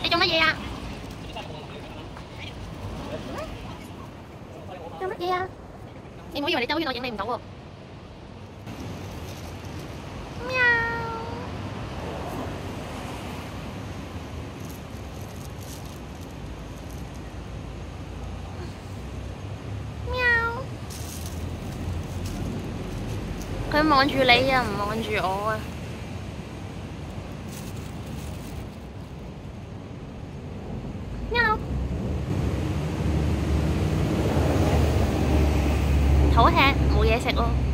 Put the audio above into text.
你做乜嘢啊？做乜嘢啊？你唔好以為你兜圈我影你唔到喎。喵。喵。佢望住你啊，唔望住我啊。喵。好吃，冇嘢食咯。